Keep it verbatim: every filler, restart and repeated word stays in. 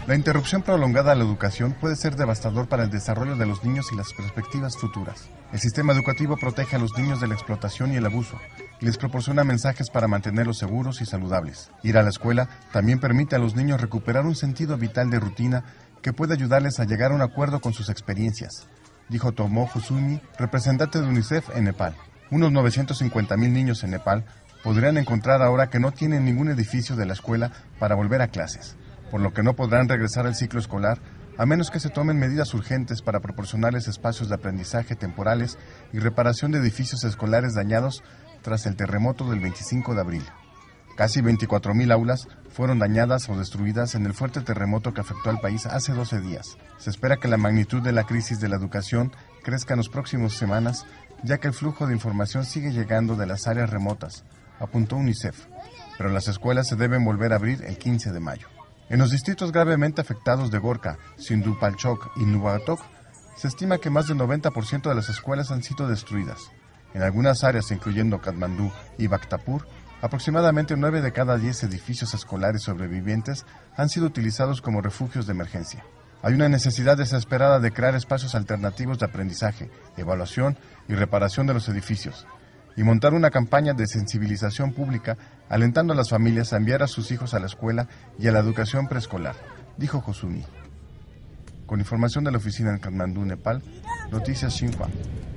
La interrupción prolongada a la educación puede ser devastador para el desarrollo de los niños y las perspectivas futuras. El sistema educativo protege a los niños de la explotación y el abuso y les proporciona mensajes para mantenerlos seguros y saludables. Ir a la escuela también permite a los niños recuperar un sentido vital de rutina que puede ayudarles a llegar a un acuerdo con sus experiencias, dijo Tomo Hosumi, representante de UNICEF en Nepal. Unos novecientos cincuenta mil niños en Nepal podrían encontrar ahora que no tienen ningún edificio de la escuela para volver a clases, por lo que no podrán regresar al ciclo escolar a menos que se tomen medidas urgentes para proporcionarles espacios de aprendizaje temporales y reparación de edificios escolares dañados tras el terremoto del veinticinco de abril. Casi veinticuatro mil aulas fueron dañadas o destruidas en el fuerte terremoto que afectó al país hace doce días. Se espera que la magnitud de la crisis de la educación crezca en las próximas semanas, ya que el flujo de información sigue llegando de las áreas remotas, apuntó UNICEF, pero las escuelas se deben volver a abrir el quince de mayo. En los distritos gravemente afectados de Gorkha, Sindhupalchok y Nubatok, se estima que más del noventa por ciento de las escuelas han sido destruidas. En algunas áreas, incluyendo Katmandú y Bhaktapur, aproximadamente nueve de cada diez edificios escolares sobrevivientes han sido utilizados como refugios de emergencia. Hay una necesidad desesperada de crear espacios alternativos de aprendizaje, evaluación y reparación de los edificios, y montar una campaña de sensibilización pública alentando a las familias a enviar a sus hijos a la escuela y a la educación preescolar, dijo Hosumi. Con información de la oficina en Katmandú, Nepal, Noticias Xinhua.